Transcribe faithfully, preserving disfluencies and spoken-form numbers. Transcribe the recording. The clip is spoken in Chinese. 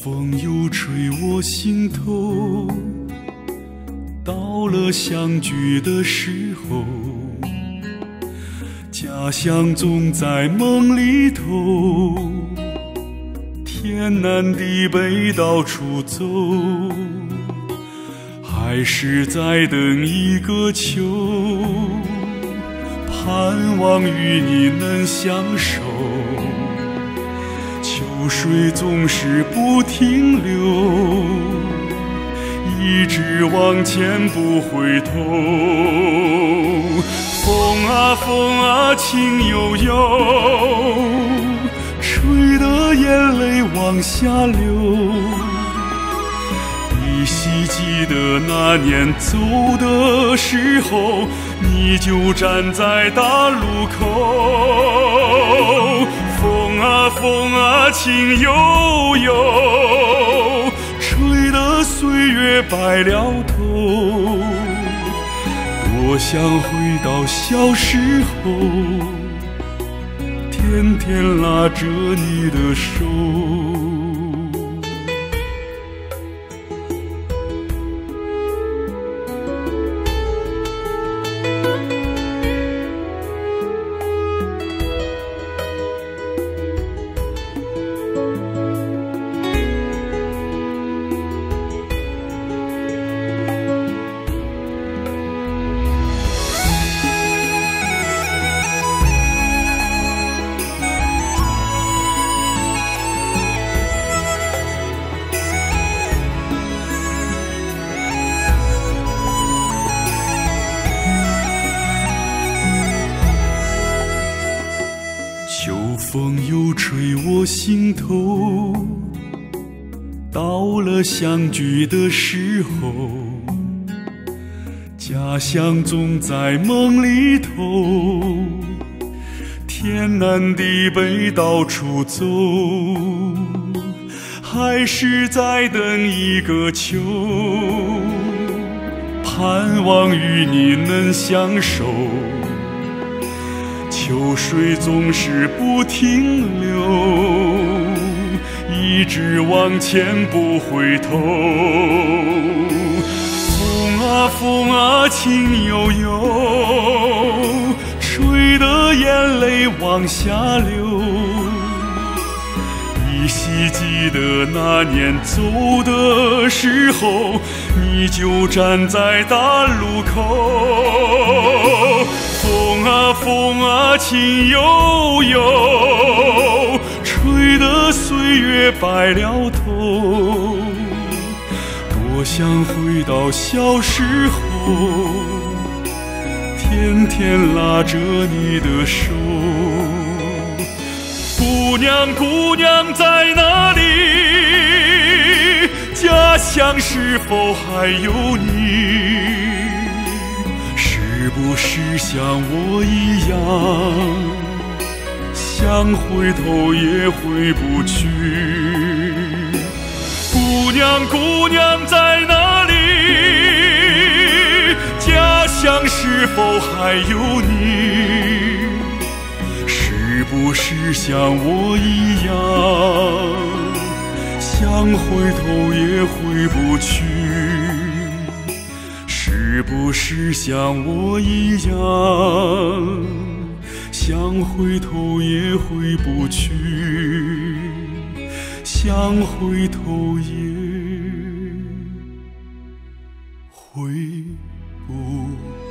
风又吹我心头，到了相聚的时候，家乡总在梦里头，天南地北到处走，还是在等一个秋，盼望与你能相守。秋水总是不停留，一直往前不回头。风啊风啊情悠悠，吹得眼泪往下流。依稀记得那年走的时候，你就站在大路口。风啊风啊情悠悠，吹得岁月白了头。多想回到小时候，天天拉着你的手。秋风又吹我心头，到了相聚的时候，家乡总在梦里头，天南地北到处走，还是在等一个秋，盼望与你能相守。秋水总是不停留，一直往前不回头。风啊风啊情悠悠，吹得眼泪往下流。依稀记得那年走的时候，你就站在大路口。风啊风啊情悠悠，吹得岁月白了头。多想回到小时候，天天拉着你的手。姑娘姑娘在哪里？家乡是否还有你？是不是像我一样，想回头也回不去？姑娘姑娘在哪里？家乡是否还有你？是不是像我一样，想回头也回不去？是不是像我一样，想回头也回不去，想回头也回不